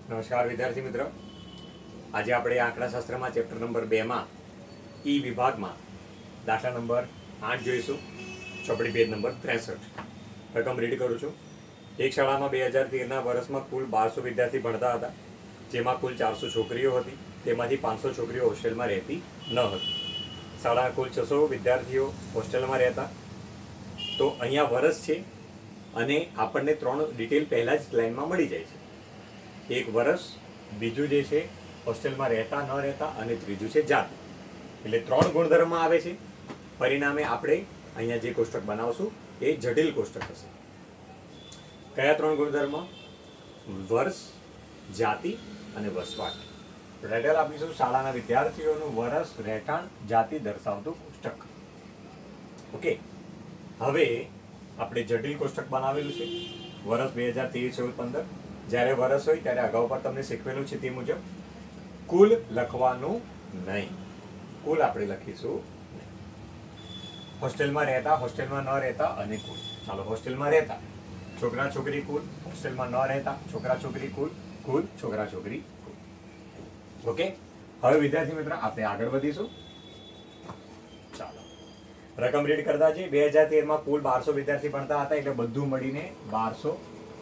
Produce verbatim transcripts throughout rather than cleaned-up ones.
નમસ્કાર વિદ્યાર્થી મિત્રો, આજે આપણે આંકડાશાસ્ત્રમાં ચેપ્ટર નંબર બે માં ઈ વિભાગમાં દાખલા નંબર આઠ જોઈશું. ચોપડી પેજ નંબર ત્રેસઠ. રકમ રીડ કરું છું. એક શાળામાં બે હજાર તેરના વર્ષમાં કુલ બારસો વિદ્યાર્થી ભણતા હતા, જેમાં કુલ ચારસો છોકરીઓ હતી. તેમાંથી પાંચસો છોકરીઓ હોસ્ટેલમાં રહેતી ન હતી. શાળાના કુલ છસો વિદ્યાર્થીઓ હોસ્ટેલમાં રહેતા. તો અહીંયા વર્ષ છે અને આપણને ત્રણ ડિટેલ પહેલાં જ લાઈનમાં મળી જાય છે. એક વર્ષ, બીજું જે છે હોસ્ટેલમાં રહેતા ન રહેતા, અને ત્રીજું છે જાતિ. એટલે ત્રણ ગુણધર્મમાં આવે છે. પરિણામે આપણે અહીંયા જે કોષ્ટક બનાવશું એ જટિલ કોષ્ટક હશે. કયા ત્રણ ગુણધર્મ? વર્ષ, જાતિ અને વસવાટ. ટાઇટલ આપીશું શાળાના વિદ્યાર્થીઓનું વર્ષ, રહેઠાણ, જાતિ દર્શાવતું કોષ્ટક. ઓકે, હવે આપણે જટિલ કોષ્ટક બનાવેલું છે. વર્ષ બે હજાર તેર ચૌદ પંદર. જ્યારે વર્ષ હોય ત્યારે અગાઉ પર તમને શીખવેલું છે તે મુજબ કુલ લખવાનું નહીં. કુલ આપણે લખીશું નહીં. હોસ્ટેલમાં રહેતા, હોસ્ટેલમાં ન રહેતા અને કુલ. ચાલો, હોસ્ટેલમાં રહેતા છોકરા છોકરી કુલ, હોસ્ટેલમાં ન રહેતા છોકરા છોકરી કુલ, કુલ છોકરા છોકરી કુલ. ઓકે, હવે વિદ્યાર્થી મિત્રો આપણે આગળ વધીશું. ચાલો, રકમ રીડ કરતા જઈએ. બે હજાર તેર માં કુલ બારસો વિદ્યાર્થી ભણતા હતા, એટલે બધું મળીને બારસો.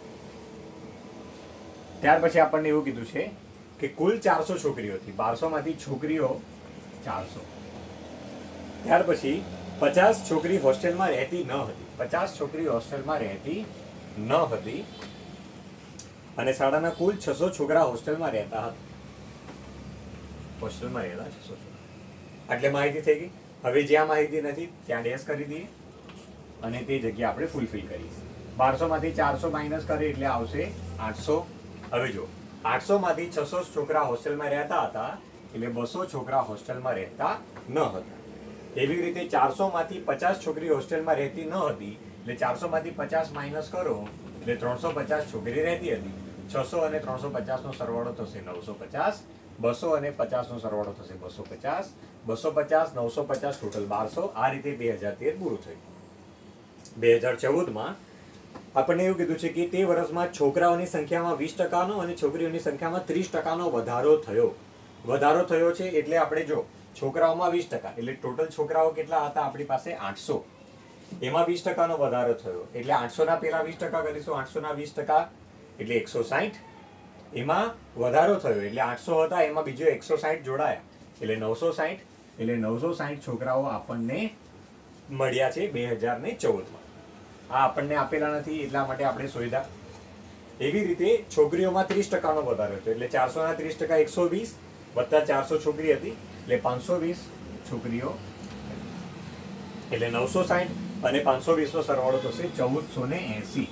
ત્યાર પછી આપણને એવું કીધું છે કે કુલ ચારસો છોકરીઓ હતી, બારસો માંથી છોકરીઓ ચારસો. ત્યાર પછી પચાસ છોકરી હોસ્ટેલમાં રહેતી ન હતી. પચાસ છોકરી હોસ્ટેલમાં રહેતી ન હતી અને શાળાના કુલ છસો છોકરા હોસ્ટેલમાં રહેતા હતા. હોસ્ટેલમાં રહેલા છસો છોકરા. આટલે માહિતી થઈ ગઈ. હવે જ્યાં માહિતી નથી ત્યાં ડેશ કરી દઈએ અને તે જગ્યા આપણે ફૂલફિલ કરીએ. બારસો માંથી ચારસો માઇનસ કરીએ એટલે આવશે આઠસો. હવે જો આઠસો માંથી છસો છોકરા હોસ્ટેલમાં રહેતા હતા, એટલે બસો છોકરા હોસ્ટેલમાં રહેતા ન હતા. એવી રીતે ચારસો માંથી પચાસ છોકરી હોસ્ટેલમાં રહેતી ન હતી, એટલે ચારસો માંથી પચાસ માઇનસ કરો એટલે ત્રણસો પચાસ છોકરી રહેતી હતી. છસો અને ત્રણસો પચાસ નો સરવાળો થશે નવસો પચાસ. બસો અને પચાસ નો સરવાળો થશે બસો પચાસ. બસો પચાસ, નવસો પચાસ, ટોટલ બારસો. આ રીતે બે હજાર તેર પૂરું થયું. બે હજાર ચૌદ માં આપણને એવું કીધું છે કે તે વર્ષમાં છોકરાઓની સંખ્યામાં વીસ ટકાનો અને છોકરીઓની સંખ્યામાં ત્રીસ ટકાનો વધારો થયો. વધારો થયો છે એટલે આપણે જો છોકરાઓમાં વીસ ટકા એટલે ટોટલ છોકરાઓ કેટલા હતા આપણી પાસે? આઠસો. એમાં વીસ ટકાનો વધારો થયો એટલે આઠસો ના પેલા વીસ ટકા કરીશું. આઠસો ના વીસ ટકા એટલે એકસો સાહીઠ. એમાં વધારો થયો એટલે આઠસો હતા, એમાં બીજો એકસો સાહીઠ જોડાયા એટલે નવસો સાહીઠ. એટલે નવસો સાહીઠ છોકરાઓ આપણને મળ્યા છે બે હજાર ને ચૌદ માં. આ આપણને આપેલા નથી એટલા માટે આપણે શોધ્યા. એવી રીતે છોકરીઓમાં ત્રીસ ટકાનો વધારો થયો એટલે ચારસો ના ત્રીસ ટકા એકસો વીસ વત્તા ચારસો છોકરી હતી એટલે પાંચસો વીસ છોકરીઓ એટલે નવસો સાહીઠ અને પાંચસો વીસ નો સરવાળો થશે ચૌદસો ને એસી.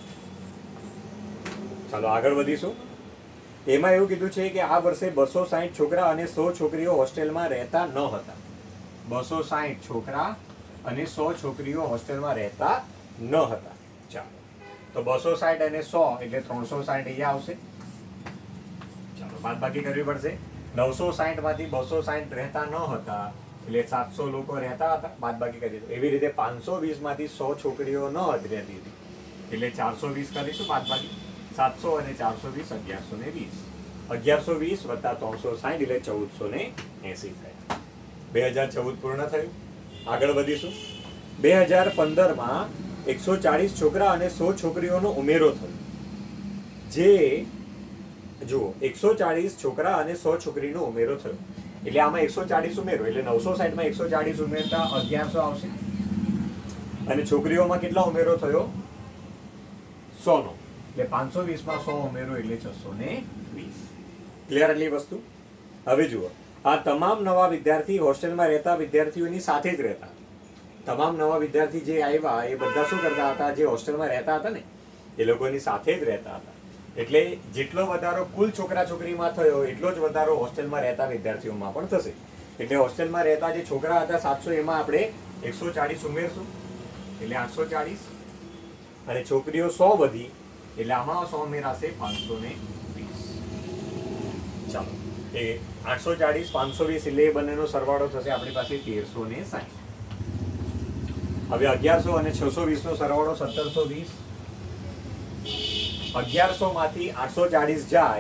ચાલો આગળ વધીશું. એમાં એવું કીધું છે કે આ વર્ષે બસો સાહીઠ છોકરા અને સો છોકરીઓ હોસ્ટેલમાં રહેતા ન હતા. બસો સાહીઠ છોકરા અને સો છોકરીઓ હોસ્ટેલમાં રહેતા ન હતા. ચાલો, તો બસો સાહીઠ અને સો એટલે ત્રણસો સાહીઠ અહીંયા આવશે. ચાલો, બાદબાકી કરવી પડશે. નવસો સાહીઠ માંથી બસો સાહીઠ રહેતા ન હતા એટલે સાતસો લોકો રહેતા હતા. બાદબાકી કરી. એવી રીતે પાંચસો વીસ માંથી સો છોકરીઓ ન રહેતી હતી એટલે ચારસો વીસ કરીશું બાદબાકી. સાતસો અને ચારસો વીસ અગિયારસો ને વીસ. અગિયારસો વીસ વત્તા ત્રણસો સાહીઠ એટલે ચૌદસો ને એસી થયા. બે હજાર ચૌદ પૂર્ણ થયું. આગળ વધીશું. બે હજાર પંદર માં એકસો ચાળીસ છોકરા અને સો છોકરીઓનો ઉમેરો થયો. જે જુઓ, એકસો ચાળીસ છોકરા અને સો છોકરીનો ઉમેરો થયો એટલે આમાં એકસો ચાળીસ ઉમેરો એટલે નવસો સાહીઠ માં એકસો ચાળીસ ઉમેરતા અગિયારસો આવશે. અને છોકરીઓમાં કેટલા ઉમેરો થયો? સો નો એટલે પાંચસો વીસ માં સો ઉમેરો એટલે છસો ને વીસ. ક્લિયર એટલી વસ્તુ? હવે જુઓ, આ તમામ નવા વિદ્યાર્થી હોસ્ટેલમાં રહેતા વિદ્યાર્થીઓની સાથે જ રહેતા. તમામ નવા વિદ્યાર્થી જે આવ્યા એ બધા શું કરતા હતા? જે હોસ્ટેલમાં રહેતા હતા ને એ લોકોની સાથે જ રહેતા હતા. એટલે જેટલો વધારો કુલ છોકરા છોકરીમાં થયો એટલો જ વધારો હોસ્ટેલમાં રહેતા વિદ્યાર્થીઓમાં પણ થશે. એટલે હોસ્ટેલમાં રહેતા જે છોકરા હતા સાતસો, એમાં આપણે એકસો ચાળીસ ઉમેરશું એટલે આઠસો ચાળીસ. અને છોકરીઓ સો વધી એટલે આમાં સો ઉમેરાશે પાંચસો ને વીસ. ચાલો, એ આઠસો ચાળીસ પાંચસો વીસ એટલે એ બંનેનો સરવાળો થશે આપણી પાસે તેરસો ને સાહીઠ. હવે અગિયારસો અને છસો વીસ નો સરવાળો સત્તરસો વીસ. અગિયારસો માંથી આઠસો ચાળીસ જાય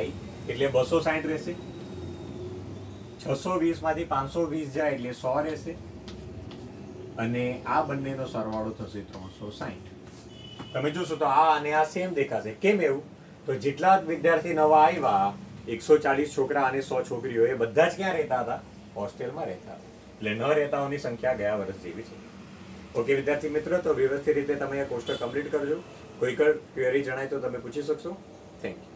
એટલે બસો સાહીઠ રહેશે. છસો વીસ માંથી પાંચસો વીસ જાય એટલે સો રહેશે અને આ બંનેનો સરવાળો થશે ત્રણસો સાહીઠ. તમે જોશો તો આ અને આ સેમ દેખાશે. કેમ એવું? તો જેટલા વિદ્યાર્થી નવા આવ્યા એકસો ચાલીસ છોકરા અને સો છોકરીઓ એ બધા જ ક્યાં રહેતા હતા? હોસ્ટેલમાં રહેતા હતા. એટલે ન રહેતાઓની સંખ્યા ગયા વર્ષ જેવી છે. ઓકે વિદ્યાર્થી મિત્રો, તો વ્યવસ્થિત રીતે તમે આ કોષ્ટક કમ્પ્લીટ કરજો. કોઈ ક્વેરી જણાય તો તમે પૂછી શકશો. Thank you.